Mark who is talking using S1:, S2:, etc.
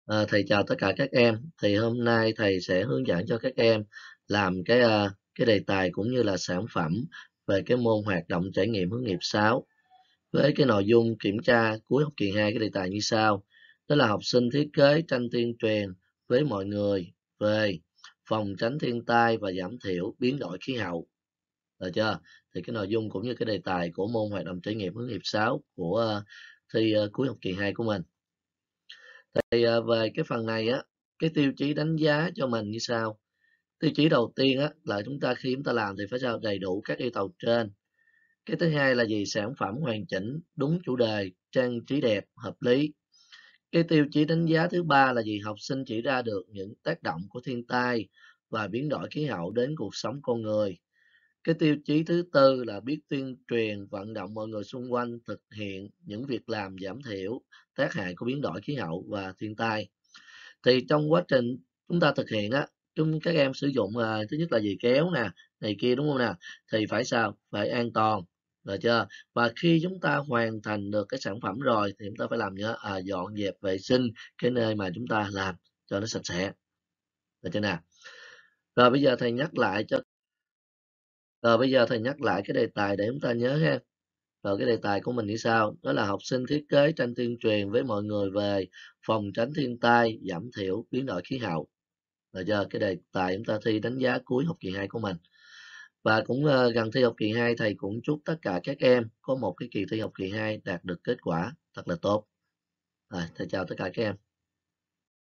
S1: Thầy chào tất cả các em. Thì hôm nay thầy sẽ hướng dẫn cho các em làm cái đề tài cũng như là sản phẩm về cái môn hoạt động trải nghiệm hướng nghiệp 6 với cái nội dung kiểm tra cuối học kỳ 2 cái đề tài như sau. Đó là học sinh thiết kế tranh tuyên truyền với mọi người về phòng tránh thiên tai và giảm thiểu biến đổi khí hậu. Được chưa? Thì cái nội dung cũng như cái đề tài của môn hoạt động trải nghiệm hướng nghiệp 6 của thi cuối học kỳ 2 của mình. Thì về cái phần này á, cái tiêu chí đánh giá cho mình như sau. Tiêu chí đầu tiên á là khi chúng ta làm thì phải sao đầy đủ các yêu cầu trên. Cái thứ hai là gì? Sản phẩm hoàn chỉnh, đúng chủ đề, trang trí đẹp, hợp lý. Cái tiêu chí đánh giá thứ ba là gì? Học sinh chỉ ra được những tác động của thiên tai và biến đổi khí hậu đến cuộc sống con người. Cái tiêu chí thứ tư là biết tuyên truyền, vận động mọi người xung quanh thực hiện những việc làm giảm thiểu tác hại của biến đổi khí hậu và thiên tai. Thì trong quá trình chúng ta thực hiện á, các em sử dụng thứ nhất là gì? Kéo nè, này kia, đúng không nè? Thì phải sao? Phải an toàn, được chưa? Và khi chúng ta hoàn thành được cái sản phẩm rồi thì chúng ta phải làm nhớ dọn dẹp vệ sinh cái nơi mà chúng ta làm cho nó sạch sẽ, được chưa nào? Rồi bây giờ thầy nhắc lại cho Rồi bây giờ thầy nhắc lại cái đề tài để chúng ta nhớ ha. Rồi cái đề tài của mình như sau, đó là học sinh thiết kế tranh tuyên truyền với mọi người về phòng tránh thiên tai, giảm thiểu biến đổi khí hậu. Rồi giờ cái đề tài chúng ta thi đánh giá cuối học kỳ 2 của mình. Và cũng gần thi học kỳ 2, thầy cũng chúc tất cả các em có một cái kỳ thi học kỳ 2 đạt được kết quả thật là tốt. Rồi, thầy chào tất cả các em.